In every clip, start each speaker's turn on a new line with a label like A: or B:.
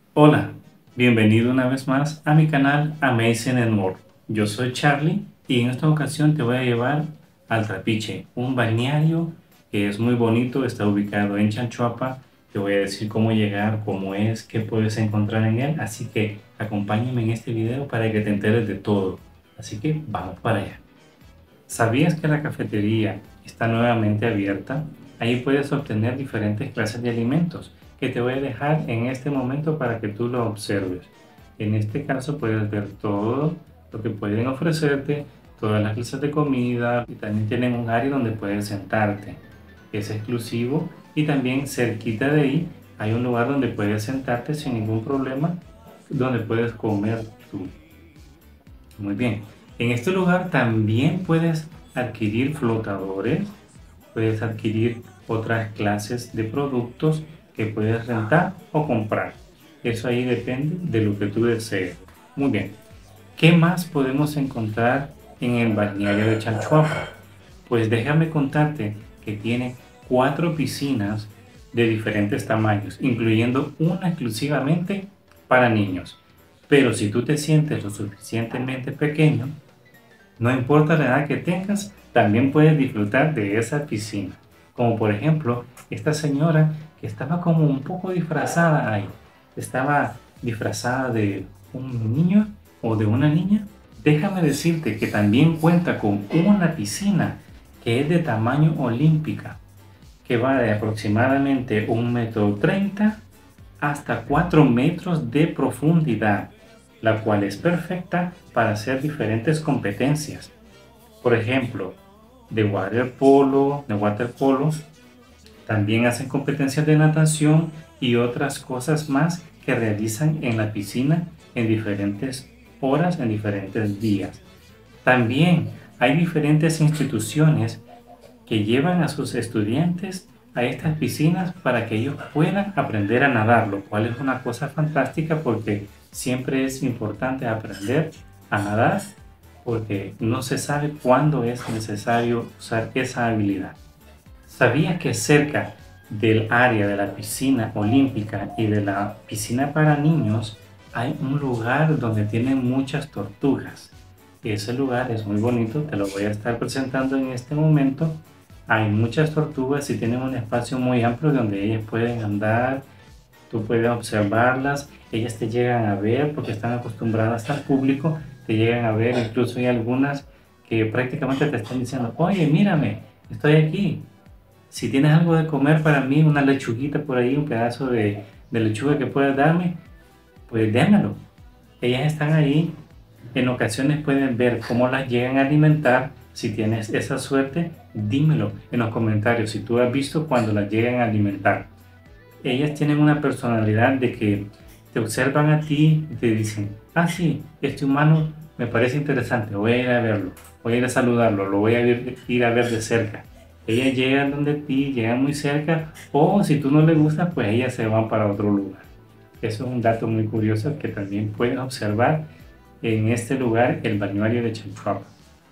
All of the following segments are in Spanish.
A: Hola, bienvenido una vez más a mi canal Amazing and More. Yo soy Charlie y en esta ocasión te voy a llevar al Trapiche, un balneario que es muy bonito, está ubicado en Chalchuapa. Te voy a decir cómo llegar, cómo es, qué puedes encontrar en él, así que acompáñame en este video para que te enteres de todo. Así que vamos para allá. ¿Sabías que la cafetería está nuevamente abierta? Ahí puedes obtener diferentes clases de alimentos que te voy a dejar en este momento para que tú lo observes. En este caso puedes ver todo lo que pueden ofrecerte, todas las clases de comida y también tienen un área donde puedes sentarte. Es exclusivo y también cerquita de ahí hay un lugar donde puedes sentarte sin ningún problema, donde puedes comer tú. Muy bien. En este lugar también puedes adquirir flotadores, puedes adquirir otras clases de productos que puedes rentar o comprar. Eso ahí depende de lo que tú desees. Muy bien. ¿Qué más podemos encontrar en el balneario de Chalchuapa? Pues déjame contarte que tiene 4 piscinas de diferentes tamaños, incluyendo una exclusivamente para niños. Pero si tú te sientes lo suficientemente pequeño, no importa la edad que tengas, también puedes disfrutar de esa piscina. Como por ejemplo, esta señora que estaba como un poco disfrazada ahí. Estaba disfrazada de un niño o de una niña. Déjame decirte que también cuenta con una piscina que es de tamaño olímpica, que va de aproximadamente 1,30 m hasta 4 metros de profundidad, la cual es perfecta para hacer diferentes competencias. Por ejemplo, de waterpolo, también hacen competencias de natación y otras cosas más que realizan en la piscina en diferentes horas, en diferentes días. También hay diferentes instituciones que llevan a sus estudiantes a estas piscinas para que ellos puedan aprender a nadar, lo cual es una cosa fantástica porque siempre es importante aprender a nadar porque no se sabe cuándo es necesario usar esa habilidad. ¿Sabías que cerca del área de la piscina olímpica y de la piscina para niños hay un lugar donde tienen muchas tortugas? Ese lugar es muy bonito, te lo voy a estar presentando en este momento. Hay muchas tortugas y tienen un espacio muy amplio donde ellas pueden andar, tú puedes observarlas, ellas te llegan a ver porque están acostumbradas al público, te llegan a ver, incluso hay algunas que prácticamente te están diciendo, oye, mírame, estoy aquí. Si tienes algo de comer para mí, una lechuguita por ahí, un pedazo de lechuga que puedas darme, pues démelo. Ellas están ahí, en ocasiones pueden ver cómo las llegan a alimentar. Si tienes esa suerte, dímelo en los comentarios si tú has visto cuando las llegan a alimentar. Ellas tienen una personalidad de que te observan a ti y te dicen, ah sí, este humano me parece interesante, voy a ir a verlo, voy a ir a saludarlo, lo voy a ir a ver de cerca. Ellas llegan donde ti, llegan muy cerca, o si tú no les gustas, pues ellas se van para otro lugar. Eso es un dato muy curioso que también puedes observar en este lugar, el balneario de Chalchuapa.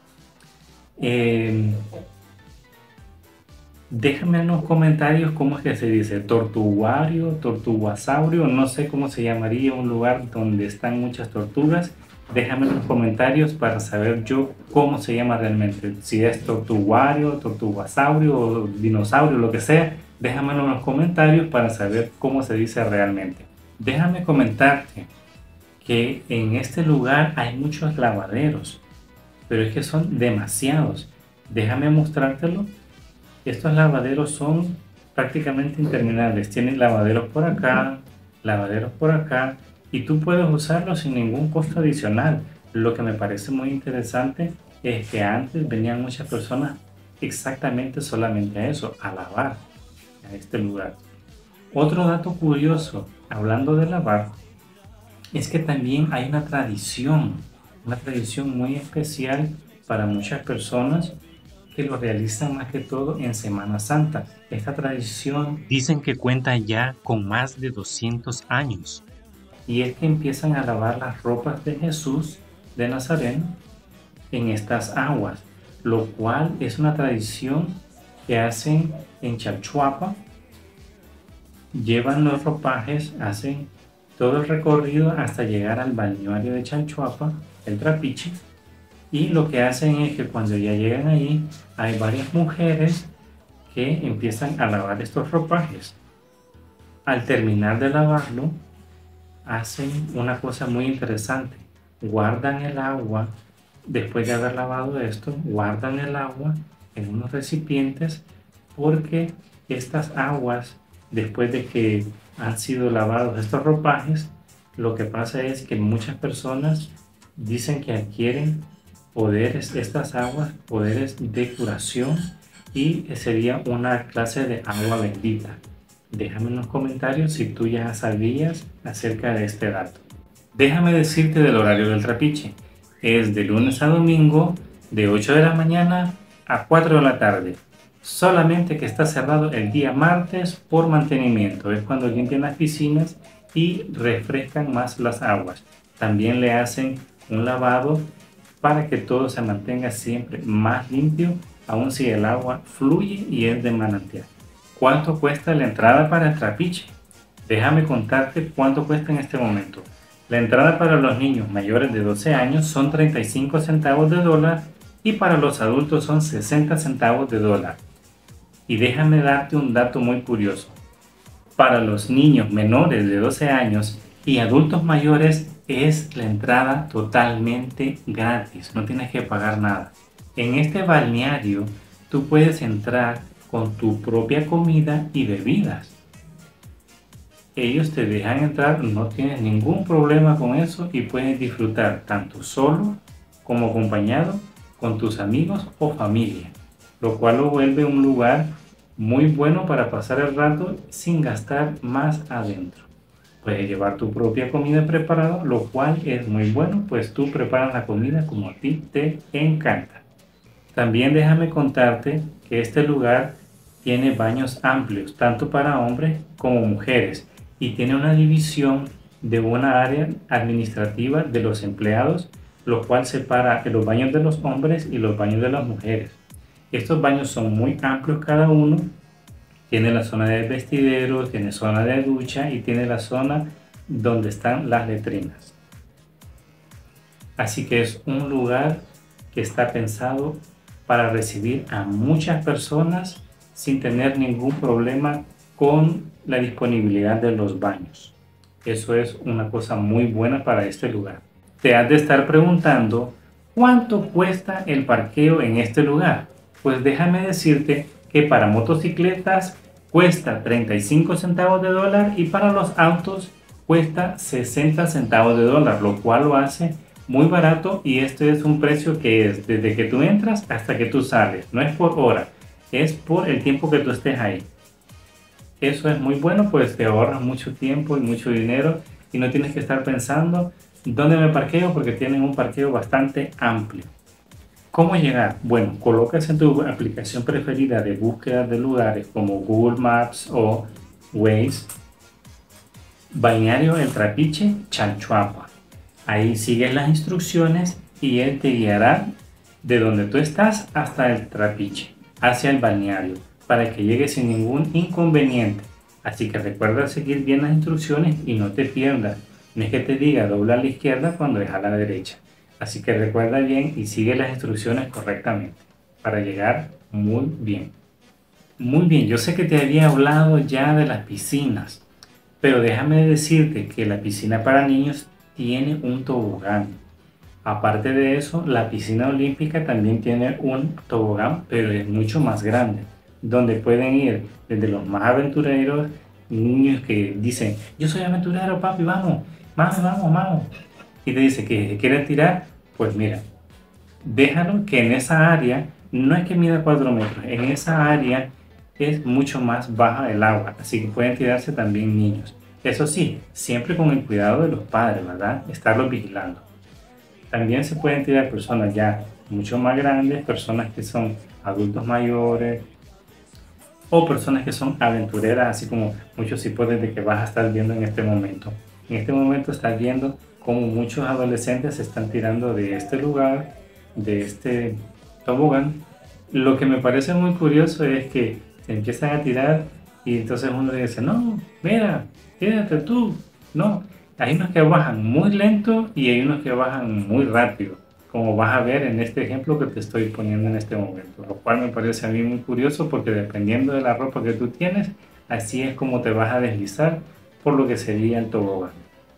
A: Déjame en los comentarios cómo es que se dice, tortuario, tortugasaurio, no sé cómo se llamaría un lugar donde están muchas tortugas. Déjame en los comentarios para saber yo cómo se llama realmente, si es tortuario, tortugasaurio o dinosaurio, lo que sea. Déjamelo en los comentarios para saber cómo se dice realmente. Déjame comentarte que en este lugar hay muchos lavaderos, pero es que son demasiados. Déjame mostrártelo. Estos lavaderos son prácticamente interminables. Tienen lavaderos por acá, y tú puedes usarlos sin ningún costo adicional. Lo que me parece muy interesante es que antes venían muchas personas exactamente solamente a eso, a lavar a este lugar. Otro dato curioso, hablando de lavar, es que también hay una tradición muy especial para muchas personas que lo realizan más que todo en Semana Santa. Esta tradición dicen que cuenta ya con más de 200 años y es que empiezan a lavar las ropas de Jesús de Nazaret en estas aguas, lo cual es una tradición que hacen en Chalchuapa. Llevan los ropajes, hacen todo el recorrido hasta llegar al balneario de Chalchuapa, el Trapiche. Y lo que hacen es que cuando ya llegan ahí, hay varias mujeres que empiezan a lavar estos ropajes. Al terminar de lavarlo, hacen una cosa muy interesante. Guardan el agua, después de haber lavado esto, guardan el agua en unos recipientes porque estas aguas, después de que han sido lavados estos ropajes, lo que pasa es que muchas personas dicen que adquieren poderes, estas aguas, poderes de curación y sería una clase de agua bendita. Déjame en los comentarios si tú ya sabías acerca de este dato. Déjame decirte del horario del Trapiche. Es de lunes a domingo de 8 de la mañana a 4 de la tarde. Solamente que está cerrado el día martes por mantenimiento. Es cuando limpian las piscinas y refrescan más las aguas. También le hacen un lavado para que todo se mantenga siempre más limpio, aun si el agua fluye y es de manantial. ¿Cuánto cuesta la entrada para el Trapiche? Déjame contarte cuánto cuesta en este momento. La entrada para los niños mayores de 12 años son 35 centavos de dólar y para los adultos son 60 centavos de dólar. Y déjame darte un dato muy curioso. Para los niños menores de 12 años y adultos mayores es la entrada totalmente gratis, no tienes que pagar nada. En este balneario tú puedes entrar con tu propia comida y bebidas. Ellos te dejan entrar, no tienes ningún problema con eso y puedes disfrutar tanto solo como acompañado con tus amigos o familia, lo cual lo vuelve un lugar muy bueno para pasar el rato sin gastar más adentro. Puedes llevar tu propia comida preparada, lo cual es muy bueno, pues tú preparas la comida como a ti te encanta. También déjame contarte que este lugar tiene baños amplios, tanto para hombres como mujeres, y tiene una división de una área administrativa de los empleados, lo cual separa los baños de los hombres y los baños de las mujeres. Estos baños son muy amplios cada uno, tiene la zona de vestideros, tiene zona de ducha y tiene la zona donde están las letrinas. Así que es un lugar que está pensado para recibir a muchas personas sin tener ningún problema con la disponibilidad de los baños. Eso es una cosa muy buena para este lugar. Te has de estar preguntando, ¿cuánto cuesta el parqueo en este lugar? Pues déjame decirte que para motocicletas cuesta 35 centavos de dólar y para los autos cuesta 60 centavos de dólar, lo cual lo hace muy barato y este es un precio que es desde que tú entras hasta que tú sales. No es por hora, es por el tiempo que tú estés ahí. Eso es muy bueno, pues te ahorras mucho tiempo y mucho dinero y no tienes que estar pensando dónde me parqueo porque tienen un parqueo bastante amplio. ¿Cómo llegar? Bueno, colocas en tu aplicación preferida de búsqueda de lugares como Google Maps o Waze, Balneario El Trapiche, Chalchuapa. Ahí sigues las instrucciones y él te guiará de donde tú estás hasta el Trapiche, hacia el balneario, para que llegues sin ningún inconveniente. Así que recuerda seguir bien las instrucciones y no te pierdas. No es que te diga dobla a la izquierda cuando es a la derecha. Así que recuerda bien y sigue las instrucciones correctamente para llegar muy bien. Muy bien, yo sé que te había hablado ya de las piscinas, pero déjame decirte que la piscina para niños tiene un tobogán. Aparte de eso, la piscina olímpica también tiene un tobogán, pero es mucho más grande, donde pueden ir desde los más aventureros, niños que dicen, yo soy aventurero papi, vamos, vamos, vamos, vamos. Y te dice que quieren tirar, pues mira, déjalo que en esa área, no es que mida 4 metros, en esa área es mucho más baja el agua, así que pueden tirarse también niños. Eso sí, siempre con el cuidado de los padres, ¿verdad? Estarlos vigilando. También se pueden tirar personas ya mucho más grandes, personas que son adultos mayores o personas que son aventureras, así como muchos hipótesis que vas a estar viendo en este momento. En este momento estás viendo cómo muchos adolescentes se están tirando de este lugar, de este tobogán. Lo que me parece muy curioso es que se empiezan a tirar y entonces uno le dice, no, mira, quédate tú, no. Hay unos que bajan muy lento y hay unos que bajan muy rápido, como vas a ver en este ejemplo que te estoy poniendo en este momento, lo cual me parece a mí muy curioso porque dependiendo de la ropa que tú tienes, así es como te vas a deslizar por lo que sería el tobogán.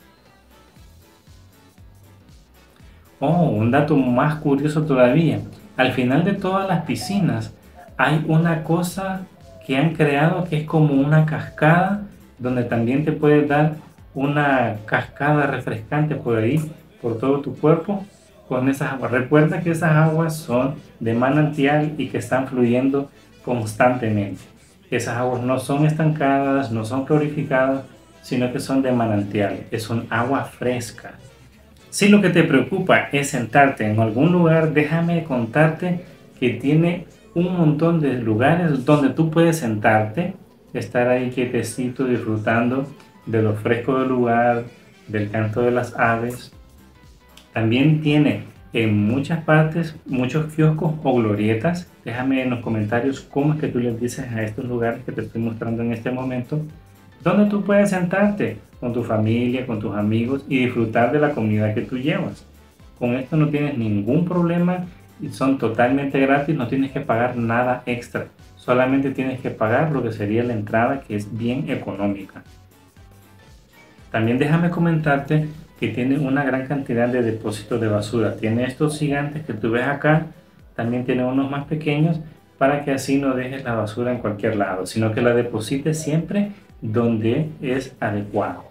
A: Oh, un dato más curioso todavía. Al final de todas las piscinas hay una cosa que han creado que es como una cascada donde también te puedes dar una cascada refrescante por ahí, por todo tu cuerpo con esas aguas. Recuerda que esas aguas son de manantial y que están fluyendo constantemente. Esas aguas no son estancadas, no son clorificadas, sino que son de manantial. Es un agua fresca. Si lo que te preocupa es sentarte en algún lugar, déjame contarte que tiene un montón de lugares donde tú puedes sentarte, estar ahí quietecito disfrutando de lo fresco del lugar, del canto de las aves. También tiene en muchas partes muchos kioscos o glorietas. Déjame en los comentarios cómo es que tú les dices a estos lugares que te estoy mostrando en este momento, donde tú puedes sentarte con tu familia, con tus amigos y disfrutar de la comida que tú llevas. Con esto no tienes ningún problema y son totalmente gratis, no tienes que pagar nada extra. Solamente tienes que pagar lo que sería la entrada, que es bien económica. También déjame comentarte que tiene una gran cantidad de depósitos de basura. Tiene estos gigantes que tú ves acá, también tiene unos más pequeños para que así no dejes la basura en cualquier lado, sino que la deposites siempre donde es adecuado.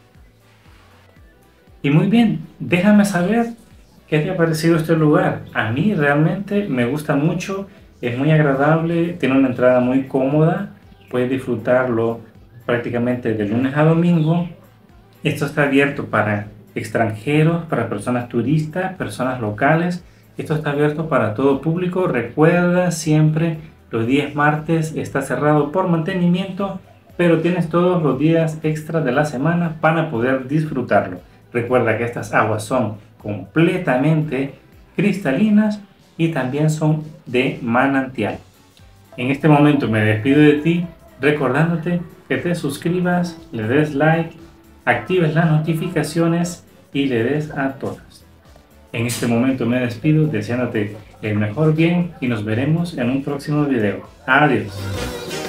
A: Y muy bien, déjame saber qué te ha parecido este lugar. A mí realmente me gusta mucho, es muy agradable, tiene una entrada muy cómoda, puedes disfrutarlo prácticamente de lunes a domingo. Esto está abierto para extranjeros, para personas turistas, personas locales. Esto está abierto para todo público. Recuerda siempre, los días martes está cerrado por mantenimiento, pero tienes todos los días extra de la semana para poder disfrutarlo. Recuerda que estas aguas son completamente cristalinas y también son de manantial. En este momento me despido de ti recordándote que te suscribas, le des like, actives las notificaciones y le des a todas. En este momento me despido deseándote el mejor bien y nos veremos en un próximo video. Adiós.